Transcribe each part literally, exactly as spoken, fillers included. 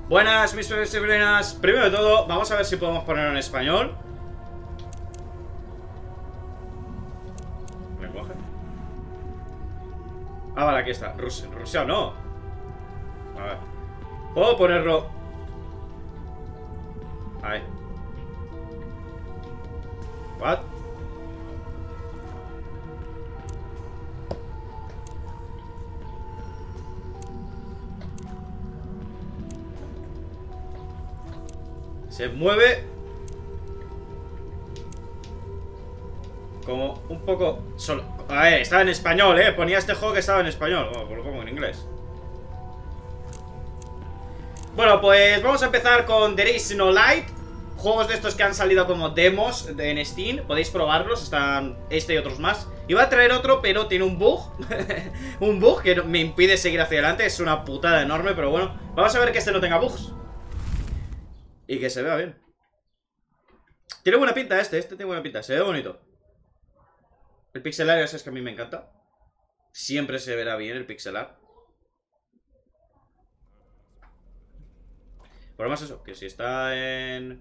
Buenas, mis sobrinas. Primero de todo, vamos a ver si podemos ponerlo en español. Lenguaje. Ah, vale, aquí está. Rusia, Rusia no. A ver. Puedo ponerlo. Ahí. What? Se mueve como un poco solo. A ver, estaba en español, eh. Ponía este juego que estaba en español. Bueno, pues lo pongo en inglés. Bueno, pues vamos a empezar con There Is No Light. Juegos de estos que han salido como demos en Steam. Podéis probarlos, están este y otros más. Iba a traer otro, pero tiene un bug. Un bug que me impide seguir hacia adelante. Es una putada enorme, pero bueno. Vamos a ver que este no tenga bugs y que se vea bien. Tiene buena pinta este, este tiene buena pinta. Se ve bonito. El pixel art es que a mí me encanta. Siempre se verá bien el pixel art. Por lo más eso, que si está en...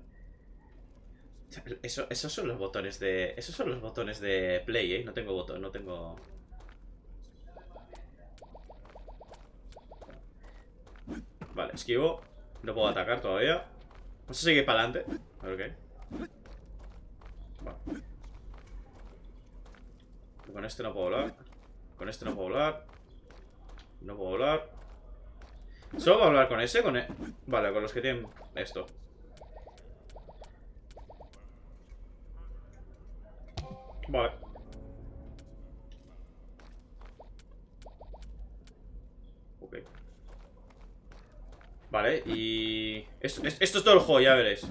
Eso, esos son los botones de... Esos son los botones de play, eh. No tengo botón, no tengo... Vale, esquivo. No puedo atacar todavía. Vamos a seguir para adelante. A ver qué. Vale. Con este no puedo hablar. Con este no puedo hablar. No puedo hablar. ¿Solo puedo hablar con ese? Con e Vale, con los que tienen esto. Vale. Ok. Vale, y... Esto, esto es todo el juego, ya veréis.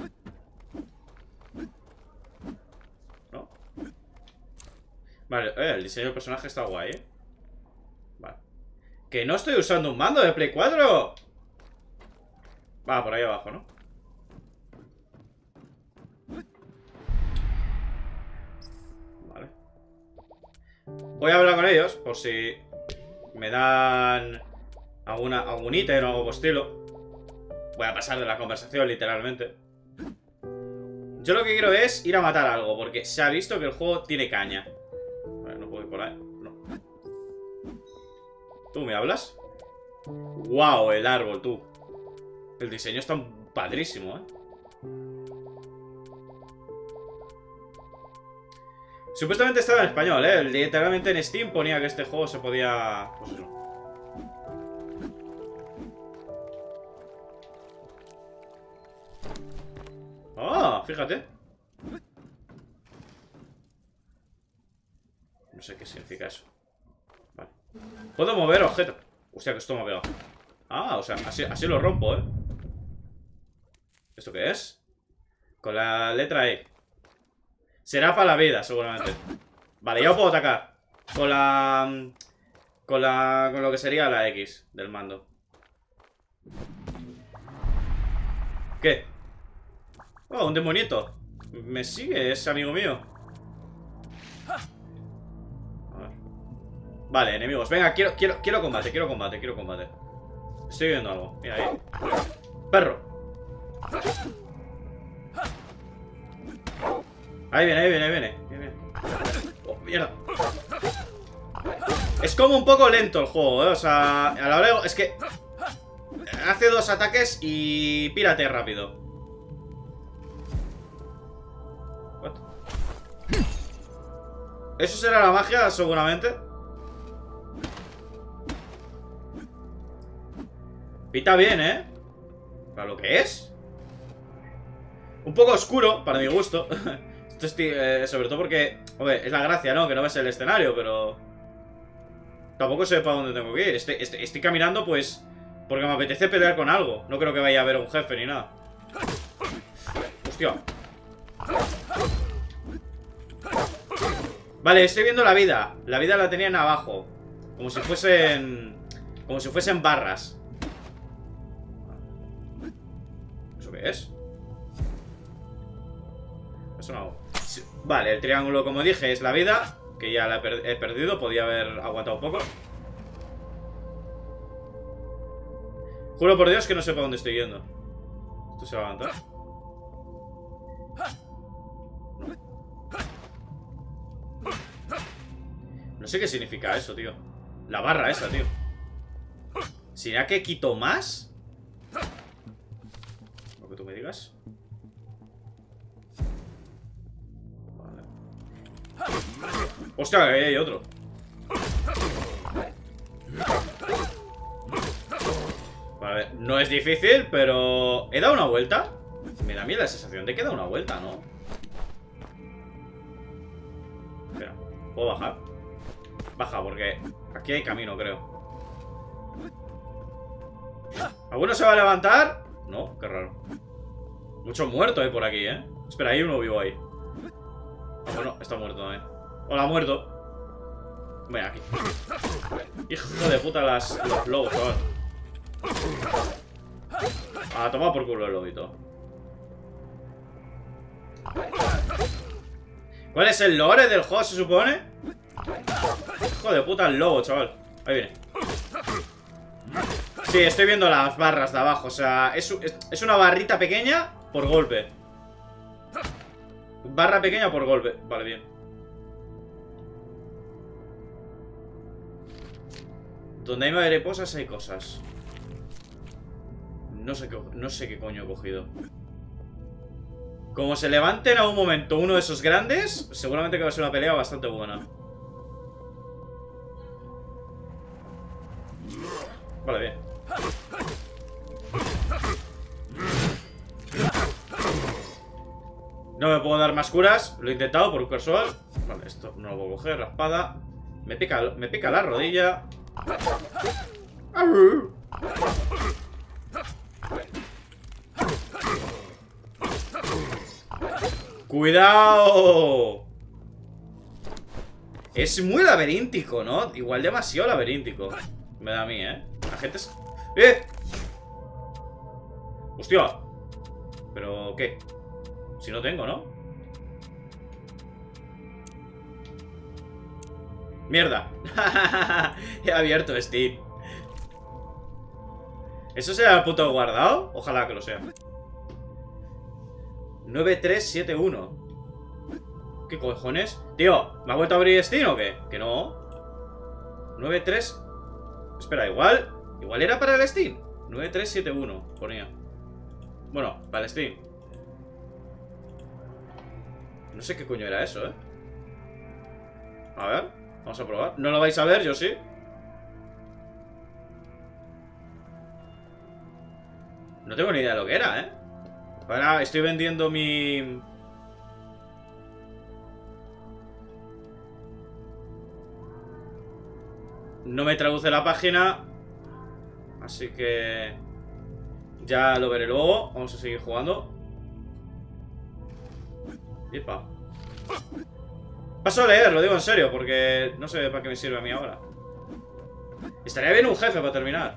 ¿No? Vale, eh, el diseño del personaje está guay, ¿eh? Vale. ¡Que no estoy usando un mando de Play cuatro! Va, por ahí abajo, ¿no? Vale. Voy a hablar con ellos, por si me dan alguna, algún ítem o algo por estilo. Voy a pasar de la conversación, literalmente. Yo lo que quiero es ir a matar algo, porque se ha visto que el juego tiene caña. Vale, no puedo ir por ahí. No. ¿Tú me hablas? ¡Wow! El árbol, tú. El diseño está padrísimo, ¿eh? Supuestamente estaba en español, ¿eh? Literalmente en Steam ponía que este juego se podía... Pues eso. ¡Ah! Fíjate. No sé qué significa eso. Vale. Puedo mover objetos. Hostia, que esto me ha pegado. Ah, o sea, así, así lo rompo, ¿eh? ¿Esto qué es? Con la letra E. Será para la vida, seguramente. Vale, ya lo puedo atacar. Con la... Con la... Con lo que sería la X del mando. ¿Qué? Oh, un demonito. Me sigue, es amigo mío. A ver. Vale, enemigos. Venga, quiero, quiero, quiero combate, quiero combate, quiero combate. Estoy viendo algo. Mira ahí. Perro. Ahí viene, ahí viene, ahí viene. Ahí viene. Oh, mierda. Es como un poco lento el juego, ¿eh? O sea, a la hora... Es que... Hace dos ataques y... Pírate rápido. What? ¿Eso será la magia, seguramente? Pita bien, ¿eh? Para lo que es. Un poco oscuro, para mi gusto. Esto es, eh, sobre todo porque... Hombre, es la gracia, ¿no? Que no ves el escenario, pero... Tampoco sé para dónde tengo que ir. Estoy, estoy, estoy caminando, pues... Porque me apetece pelear con algo. No creo que vaya a haber un jefe ni nada. Hostia. Vale, estoy viendo la vida. La vida la tenían abajo. Como si fuesen... Como si fuesen barras. ¿Eso qué es? Eso no. Vale, el triángulo, como dije, es la vida. Que ya la he, per he perdido. Podía haber aguantado un poco. Juro por Dios que no sé para dónde estoy yendo. ¿Esto se va a levantar? No sé qué significa eso, tío. La barra esa, tío. ¿Será que quito más? Lo que tú me digas. Vale. Hostia, ahí hay otro. Vale, no es difícil, pero... ¿He dado una vuelta? Me da a mí la sensación de que he dado una vuelta, ¿no? Espera, ¿puedo bajar? Baja, porque aquí hay camino, creo. ¿Alguno se va a levantar? No, qué raro. Muchos muertos hay por aquí, ¿eh? Espera, hay uno vivo ahí. Ah, bueno, está muerto también. Hola, muerto. Ven aquí. Hijo de puta las, los lobos, chaval. A tomar por culo el lobito. ¿Cuál es el lore del juego, se supone? Hijo de puta el lobo, chaval. Ahí viene. Sí, estoy viendo las barras de abajo. O sea, es, es, es una barrita pequeña por golpe. Barra pequeña por golpe. Vale, bien. Donde hay mariposas hay cosas. No sé qué, no sé qué coño he cogido. Como se levante en algún momento uno de esos grandes, seguramente que va a ser una pelea bastante buena. Vale, bien. No me puedo dar más curas. Lo he intentado por un casual. Vale, esto no lo puedo coger. La espada. Me pica, me pica la rodilla. ¡Cuidado! Es muy laberíntico, ¿no? Igual demasiado laberíntico. Me da a mí, ¿eh? La gente es... ¡Eh! ¡Hostia! ¿Pero qué? Si no tengo, ¿no? ¡Mierda! He abierto Steam. ¿Eso será el puto guardado? Ojalá que lo sea. nueve tres siete uno. ¿Qué cojones? Tío, ¿me ha vuelto a abrir Steam o qué? Que no. nueve tres... Espera, igual... Igual era para el Steam. nueve tres siete uno, ponía. Bueno, para el Steam. No sé qué coño era eso, ¿eh? A ver, vamos a probar. ¿No lo vais a ver? Yo sí. No tengo ni idea de lo que era, ¿eh? Ahora estoy vendiendo mi... No me traduce la página. Así que... Ya lo veré luego. Vamos a seguir jugando. Epa. Paso a leer, lo digo en serio, porque no sé para qué me sirve a mí ahora. Estaría bien un jefe para terminar.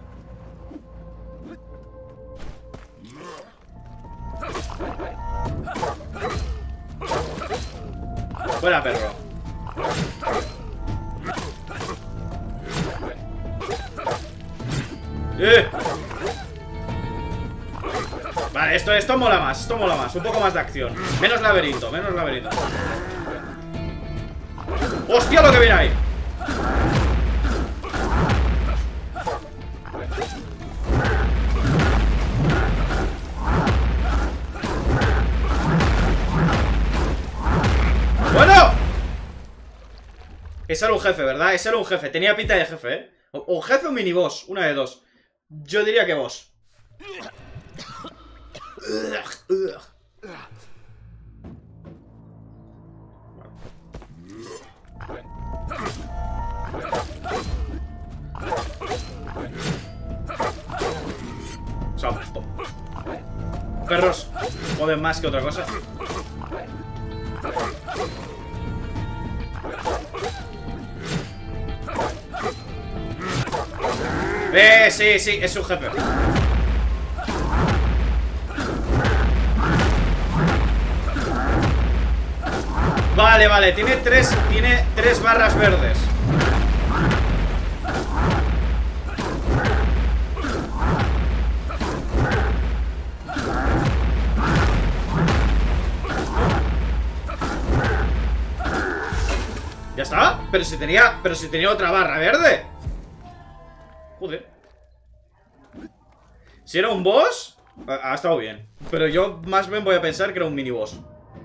Fuera, perro. ¡Eh! Vale, esto, esto mola más, esto mola más. Un poco más de acción. Menos laberinto, menos laberinto. ¡Hostia lo que viene ahí! ¡Bueno! Ese era un jefe, ¿verdad? Ese era un jefe, tenía pinta de jefe, ¿eh? O, o jefe o miniboss, una de dos. Yo diría que boss. Salto. Perros joden más que otra cosa. Eh, sí, sí, es un jefe. Vale, vale, tiene tres, tiene tres barras verdes. está? Pero si tenía, pero si tenía otra barra verde. Joder. Si era un boss, ha, ha estado bien. Pero yo más bien voy a pensar que era un mini boss.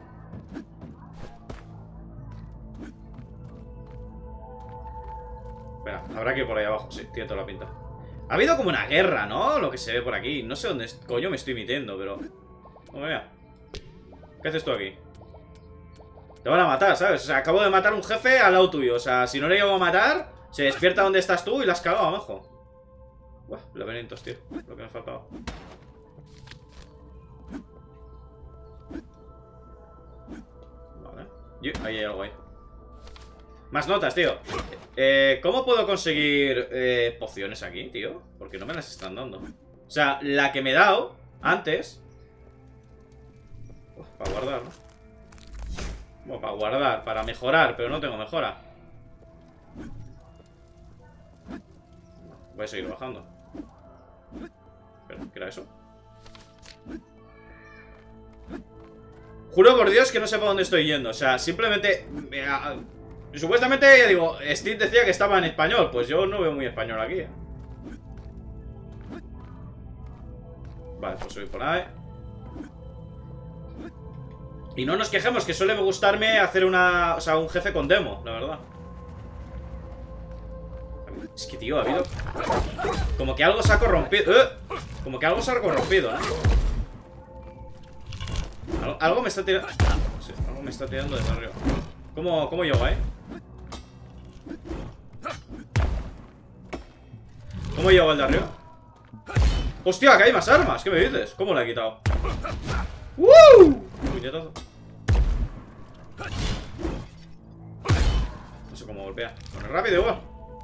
Espera, habrá que ir por ahí abajo. Sí, tiene toda la pinta. Ha habido como una guerra, ¿no? Lo que se ve por aquí. No sé dónde coño me estoy metiendo, pero... Oh, mira. ¿Qué haces tú aquí? Te van a matar, ¿sabes? O sea, acabo de matar un jefe al lado tuyo. O sea, si no le llego a matar, se despierta donde estás tú y la has cagado abajo. Buah, laberintos, tío. Lo que me faltaba. Vale. Yo, ahí hay algo ahí. Más notas, tío. Eh, ¿Cómo puedo conseguir eh, pociones aquí, tío? Porque no me las están dando. O sea, la que me he dado antes... Uf, para guardar, ¿no? Bueno, para guardar, para mejorar, pero no tengo mejora. Voy a seguir bajando. Espera, ¿qué era eso? Juro por Dios que no sé para dónde estoy yendo. O sea, simplemente... Eh, supuestamente, ya digo, Steve decía que estaba en español. Pues yo no veo muy español aquí, ¿eh? Vale, pues subir por ahí. Y no nos quejemos, que suele gustarme hacer una... O sea, un jefe con demo, la verdad. Es que, tío, ha habido... Como que algo se ha corrompido. ¡Eh! Como que algo se ha corrompido, ¿eh? Algo, algo me está tirando... Sí, algo me está tirando desde arriba. ¿Cómo, cómo llego ahí? ¿Cómo llego al de arriba? ¡Hostia, que hay más armas! ¿Qué me dices? ¿Cómo la he quitado? ¡Woo! Puñetazo. No sé cómo golpea. Bueno, rápido igual.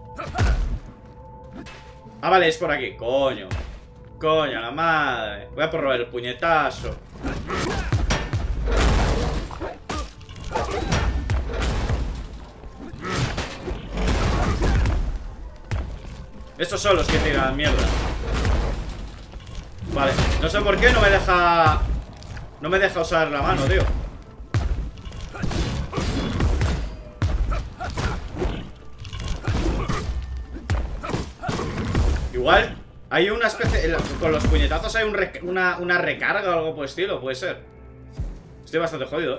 Ah, vale, es por aquí. Coño. Coño, la madre. Voy a probar el puñetazo. Estos son los que tiran mierda. Vale, no sé por qué no me deja... No me deja usar la mano, tío. Igual hay una especie... Con los puñetazos hay un rec... una, una recarga o algo por el estilo, puede ser. Estoy bastante jodido, ¿eh?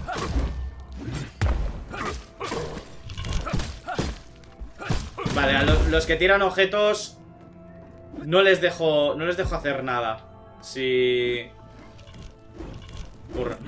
Vale, a los, los que tiran objetos no les dejo no les dejo hacer nada. Si... Burra.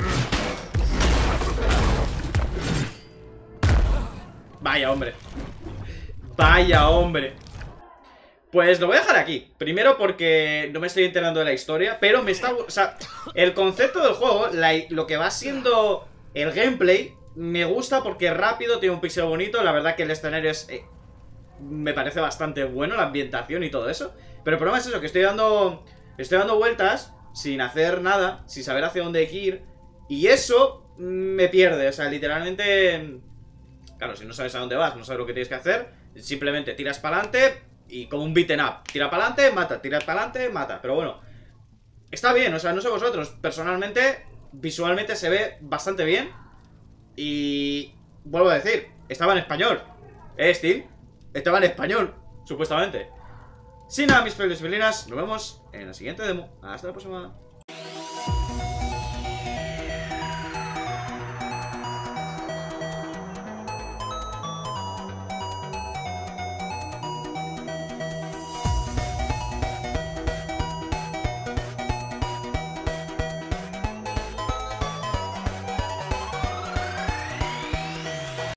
Vaya hombre. Vaya hombre. Pues lo voy a dejar aquí. Primero porque no me estoy enterando de la historia, pero me está... O sea, el concepto del juego, la, lo que va siendo el gameplay, me gusta porque es rápido, tiene un pixel bonito. La verdad que el escenario es... Eh, me parece bastante bueno, la ambientación y todo eso. Pero el problema es eso, que estoy dando... Estoy dando vueltas sin hacer nada, sin saber hacia dónde ir. Y eso me pierde, o sea, literalmente... Claro, si no sabes a dónde vas, no sabes lo que tienes que hacer, simplemente tiras para adelante y como un beaten up. Tira para adelante, mata, tira para adelante, mata. Pero bueno, está bien, o sea, no sé vosotros. Personalmente, visualmente se ve bastante bien. Y... Vuelvo a decir, estaba en español. ¿Eh, Steve? Estaba en español, supuestamente. Sin nada, mis felices felinas, nos vemos en la siguiente demo. Hasta la próxima.